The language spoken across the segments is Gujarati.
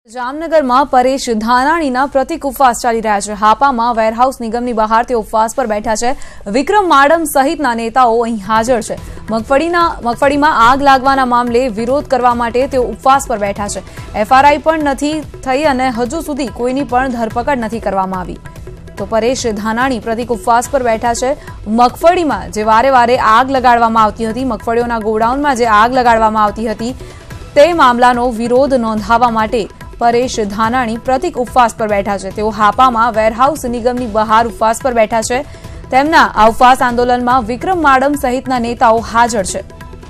જામનગરમાં પરેશ ધાનાણીના પ્રતિક ઉપવાસ ચાલી રહ્યા છે। હાપામાં વેરહાઉસ નિગમની બહાર તેઓ ઉપવાસ પર બેઠા છે। વિક્રમ માડમ સહિતના નેતાઓ અહીં હાજર છે। મગફળીમાં આગ લાગવાના મામલે વિરોધ કરવા માટે તેઓ ઉપવાસ પર બેઠા છે। એફઆરઆઈ પણ નથી થઈ અને હજુ સુધી કોઈની પણ ધરપકડ નથી કરવામાં આવી। તો પરેશ ધાનાણી પ્રતિક ઉપવાસ પર બેઠા છે। મગફળીમાં જે વારે વારે આગ લગાડવામાં આવતી હતી, મગફળીઓના ગોડાઉનમાં જે આગ લગાડવામાં આવતી હતી, તે મામલાનો વિરોધ નોંધાવવા માટે પરેશ ધાનાણી પ્રતિક ઉપવાસ પર બેઠા છે। તેઓ હાપામાં વેરહાઉસ નિગમની બહાર ઉપવાસ પર બેઠા છે। તેમના આ ઉપવાસ આંદોલનમાં વિક્રમ માડમ સહિતના નેતાઓ હાજર છે।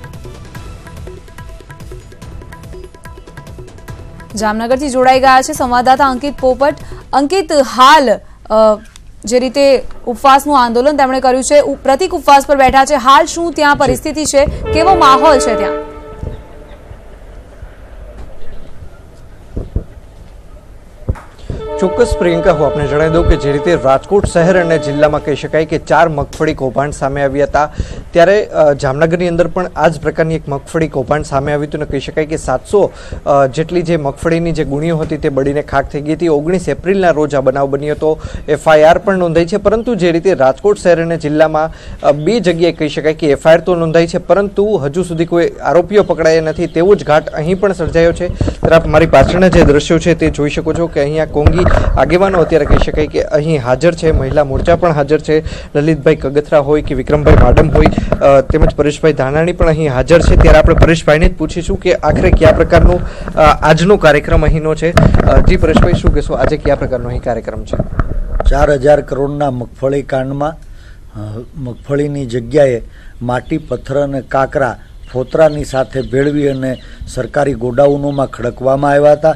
જામનગરથી જોડાઈ ગયા છે સંવાદદાતા અંકિત પોપટ। અંકિત, હાલ જે રીતે ઉપવાસનું આંદોલન તેમણે કર્યું છે, પ્રતિક ઉપવાસ પર બેઠા છે, હાલ શું ત્યાં પરિસ્થિતિ છે, કેવો માહોલ છે ત્યાં? ચોક્કસ પ્રિયંકા, હું આપને જણાવી દઉં કે જે રીતે રાજકોટ શહેર અને જિલ્લામાં કહી શકાય કે 4 મગફળી કૌભાંડ સામે આવ્યા હતા, ત્યારે જામનગરની અંદર પણ આ જ પ્રકારની એક મગફળી કૌભાંડ સામે આવ્યું હતું અને કહી શકાય કે 700 જેટલી જે મગફળીની જે ગુણીઓ હતી તે બળીને ખાખ થઈ ગઈ હતી। 19 એપ્રિલના રોજ આ બનાવ બન્યો હતો। એફઆઈઆર પણ નોંધાઈ છે, પરંતુ જે રીતે રાજકોટ શહેર અને જિલ્લામાં 2 જગ્યાએ કહી શકાય કે એફઆઈઆર તો નોંધાઈ છે, પરંતુ હજુ સુધી કોઈ આરોપીઓ પકડાયા નથી। તેવો જ ઘાટ અહીં પણ સર્જાયો છે। ત્યારે આપ મારી પાછળના જે દ્રશ્યો છે તે જોઈ શકો છો કે અહીંયા કોંગી આગેવાનો અત્યારે કહી શકાય કે અહીં હાજર છે। મહિલા મોરચા પણ હાજર છે। લલિતભાઈ કગથરા હોય કે વિક્રમભાઈ માડમ હોય તેમજ પરેશભાઈ ધાનાણી પણ અહીં હાજર છે। ત્યારે આપણે પરેશભાઈને જ પૂછીશું કે આખરે કયા પ્રકારનો આજનો કાર્યક્રમ અહીંનો છે। જી પરેશભાઈ, શું કહેશો, આજે કયા પ્રકારનો અહીં કાર્યક્રમ છે? 4000 કરોડના મગફળી કાંડમાં મગફળીની જગ્યાએ માટી, પથ્થર અને કાંકરા ફોતરાની સાથે ભેળવી અને સરકારી ગોડાઉનોમાં ખડકવામાં આવ્યા હતા।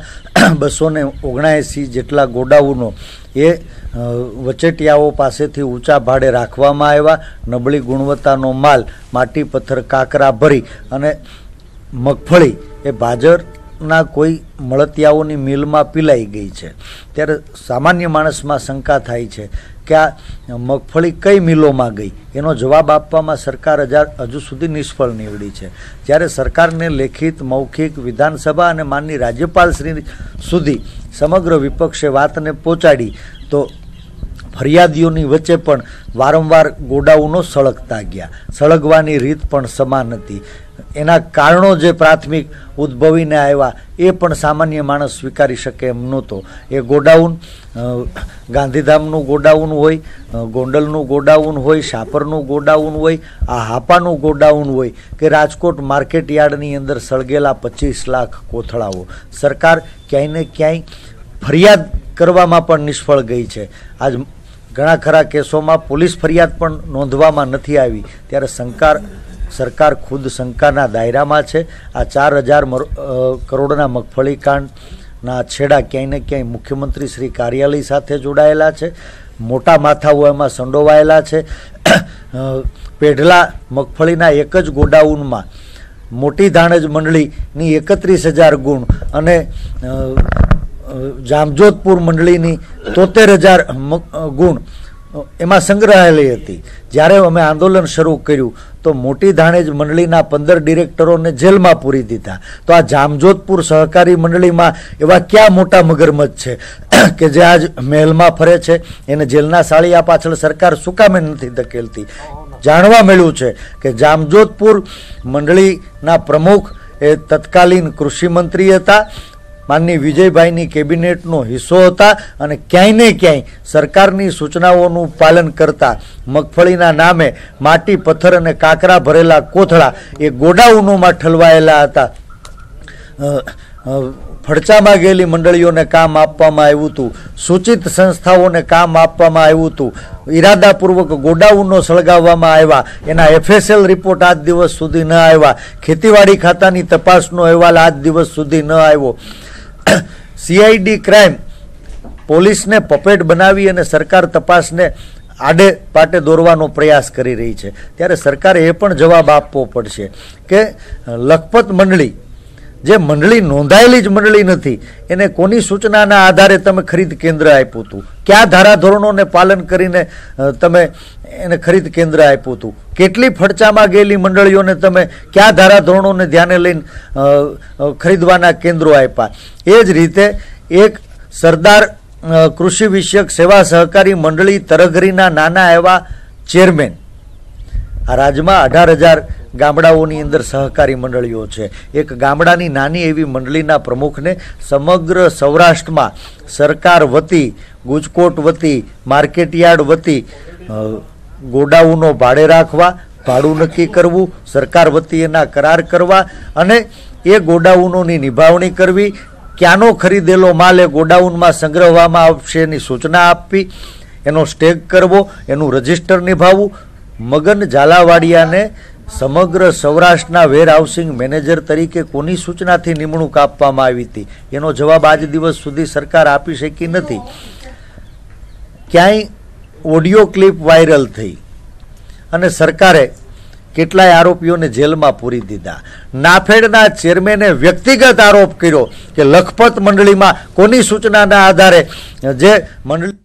279 જેટલા ગોડાઉનો એ વચેટિયાઓ પાસેથી ઊંચા ભાડે રાખવામાં આવ્યા। નબળી ગુણવત્તાનો માલ, માટી, પથ્થર, કાંકરા ભરી અને મગફળી એ બાજરના કોઈ મળતિયાઓની મિલમાં પીલાઈ ગઈ છે। ત્યારે સામાન્ય માણસમાં શંકા થાય છે કે આ મગફળી કઈ મિલોમાં ગઈ, એનો જવાબ આપવામાં સરકાર હજુ સુધી નિષ્ફળ નીવડી છે। જ્યારે સરકારને લેખિત, મૌખિક, વિધાનસભા અને માનની રાજ્યપાલ શ્રી સુધી સમગ્ર વિપક્ષે વાતને પહોંચાડી તો ફરિયાદીઓની વચ્ચે પણ વારંવાર ગોડાઉનો સળગતા ગયા। સળગવાની રીત પણ સમાન હતી। એના કારણો જે પ્રાથમિક ઉદ્ભવીને આવ્યા એ પણ સામાન્ય માણસ સ્વીકારી શકે એમ નહોતો। એ ગોડાઉન ગાંધીધામનું ગોડાઉન હોય, ગોંડલનું ગોડાઉન હોય, શાપરનું ગોડાઉન હોય, આ હાપાનું ગોડાઉન હોય કે રાજકોટ માર્કેટ યાર્ડની અંદર સળગેલા 25 લાખ કોથળાઓ, સરકાર ક્યાંય ને ક્યાંય ફરિયાદ કરવામાં પણ નિષ્ફળ ગઈ છે। આજ ઘણા ખરા કેસોમાં પોલીસ ફરિયાદ પણ નોંધવામાં નથી આવી। ત્યારે સરકાર ખુદ શંકાના દાયરામાં છે। આ 4000 કરોડના મગફળી કાંડના છેડા ક્યાંય ને ક્યાંય મુખ્યમંત્રી શ્રી કાર્યાલય સાથે જોડાયેલા છે। મોટા માથાઓ એમાં સંડોવાયેલા છે। પેઢલા મગફળીના એક જ ગોડાઉનમાં મોટી ધાણજ મંડળીની 31000 ગુણ અને જામજોધપુર મંડળીની 73000 ગુણ એમાં સંગ્રહાયેલી હતી। જ્યારે અમે આંદોલન શરૂ કર્યું તો મોટી ધાણેજ મંડળીના 15 ડિરેક્ટરોને જેલમાં પૂરી દીધા। તો આ જામજોધપુર સહકારી મંડળીમાં એવા ક્યાં મોટા મગરમચ્છ છે કે જે આજ મહેલમાં ફરે છે? એને જેલના સાળિયા પાછળ સરકાર શું કામે નથી ધકેલતી? જાણવા મળ્યું છે કે જામજોધપુર મંડળીના પ્રમુખ એ તત્કાલીન કૃષિ મંત્રી હતા, માનની વિજયભાઈની કેબિનેટનો હિસ્સો હતા અને ક્યાંય ને ક્યાંય સરકારની સૂચનાઓનું પાલન કરતા મગફળીના નામે માટી, પથ્થર અને કાંકરા ભરેલા કોથળા એ ગોડાઉનોમાં ઠલવાયેલા હતા। ફડચામાં ગયેલી મંડળીઓને કામ આપવામાં આવ્યું હતું, સૂચિત સંસ્થાઓને કામ આપવામાં આવ્યું હતું, ઈરાદાપૂર્વક ગોડાઉનો સળગાવવામાં આવ્યા, એના FSL રિપોર્ટ આજ દિવસ સુધી ન આવ્યા, ખેતીવાડી ખાતાની તપાસનો અહેવાલ આજ દિવસ સુધી ન આવ્યો। CID ક્રાઇમ પોલીસને પપેટ બનાવી અને સરકાર તપાસને આડે પાટે દોરવાનો પ્રયાસ કરી રહી છે। ત્યારે સરકારે એ પણ જવાબ આપવો પડશે કે લખપત મંડળી, જે મંડળી નોંધાયેલી જ મંડળી નથી, એને કોની સૂચનાના આધારે તમે ખરીદ કેન્દ્ર આપ્યું હતું? કયા ધારાધોરણોને પાલન કરીને તમે એને ખરીદ કેન્દ્ર આપ્યું હતું? કેટલી ફડચામાં ગયેલી મંડળીઓને તમે કયા ધારાધોરણોને ધ્યાને લઈને ખરીદવાના કેન્દ્રો આપ્યા? એ જ રીતે એક સરદાર કૃષિ વિષયક સેવા સહકારી મંડળી તરઘરીના નાના એવા ચેરમેન. આ રાજ્યમાં 18,000 ગામડાઓની અંદર સહકારી મંડળીઓ છે. એક ગામડાની નાની એવી મંડળીના પ્રમુખને સમગ્ર સૌરાષ્ટ્રમાં સરકાર વતી, ગુજકોટ વતી, માર્કેટયાર્ડ વતી ગોડાઉનો ભાડે રાખવા, ભાડું નક્કી કરવું, સરકાર વતી એના કરાર કરવા અને એ ગોડાઉનોની નિભાવણી કરવી, ક્યાંનો ખરીદેલો માલ એ ગોડાઉનમાં સંગ્રહવામાં આવશે એની સૂચના આપવી, એનો સ્ટેગ કરવો, એનું રજિસ્ટર નિભાવવું. મગન ઝાલાવાડિયાને સમગ્ર સૌરાષ્ટ્રના વેર હાઉસિંગ મેનેજર તરીકે કોની સૂચનાથી નિમણૂક આપવામાં આવી હતી એનો જવાબ આજ દિવસ સુધી સરકાર આપી શકી નથી. ક્યાંય ઓડિયો ક્લિપ વાયરલ થઈ અને સરકારે કેટલાય આરોપીઓને જેલમાં પૂરી દીધા. નાફેડના ચેરમેને વ્યક્તિગત આરોપ કર્યો કે લખપત મંડળીમાં કોની સૂચનાના આધારે જે મંડળી